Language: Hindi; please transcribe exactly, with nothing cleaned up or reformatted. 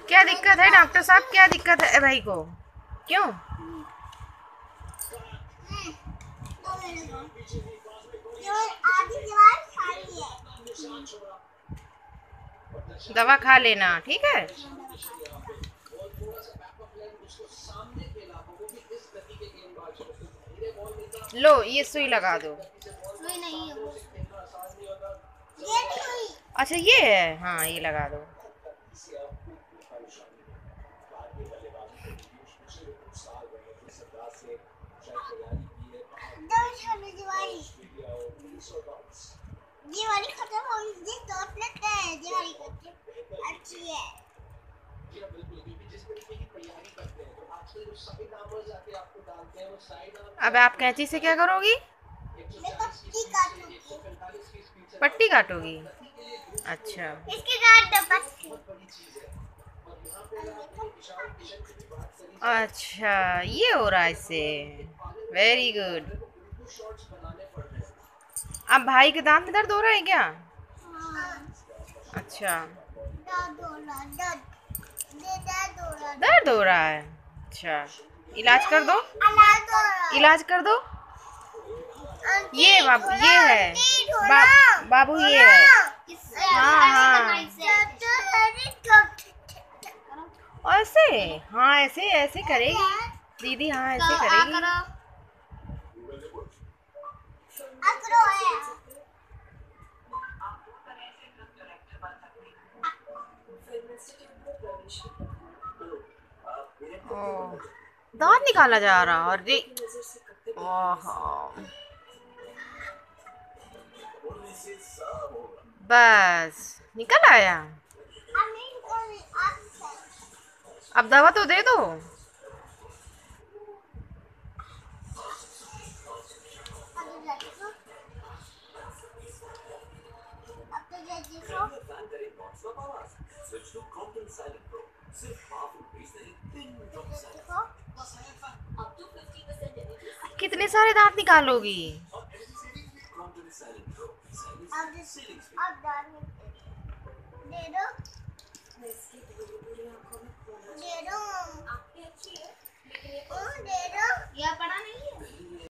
क्या दिक्कत है डॉक्टर साहब, क्या दिक्कत है भाई को? क्यों? दवा खा लेना, ठीक है? लो ये सुई लगा दो। सुई नहीं है वो। ये नहीं। अच्छा ये है, हाँ ये लगा दो। ये वाली खत्म हो गई, डॉट लगता है, ये वाली अच्छी है। अब आप कैंची से क्या करोगी? पट्टी काटूंगी। पट्टी काटोगी? अच्छा। इसके काट दो पट्टी। अच्छा ये हो रहा है इससे। Very good. अब भाई के दांत में दर्द हो रहा है क्या? हाँ। अच्छा दर्द हो रहा, दर्द दर्द हो रहा, दर्द हो रहा है। अच्छा इलाज कर दो, इलाज हो रहा। इलाज कर दो। ये बाबू ये है, बा, बाबू ये है। हाँ हाँ ऐसे, हाँ ऐसे ऐसे करेगी दीदी, हाँ ऐसे करेगी। ओह, दांत निकाला जा रहा, अरे ओह बस निकल आया। अब दवा तो दे दो। कितने सारे दांत निकालोगी? दे दो, दे दो, दे दो, या पड़ा नहीं है।